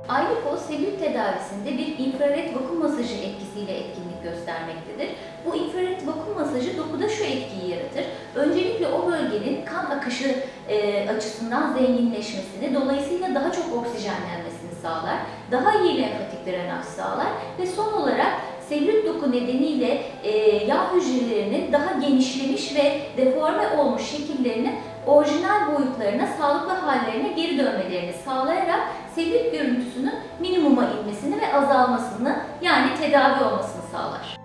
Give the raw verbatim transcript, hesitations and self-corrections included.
Aylipo selülit tedavisinde bir infrared vakum masajı etkisiyle etkinlik göstermektedir. Bu infrared vakum masajı dokuda şu etkiyi yaratır. Öncelikle o bölgenin kan akışı e, açısından zenginleşmesini, dolayısıyla daha çok oksijenlenmesini sağlar, daha iyi lenfatik drenaj sağlar ve son olarak selülit doku nedeniyle e, yağ hücrelerinin daha genişlemiş ve deforme olmuş şekillerinin orijinal boyutlarına, sağlıklı hallerine geri dönmelerini sağlayarak selülit görüntüsünün minimuma inmesini ve azalmasını, yani tedavi olmasını sağlar.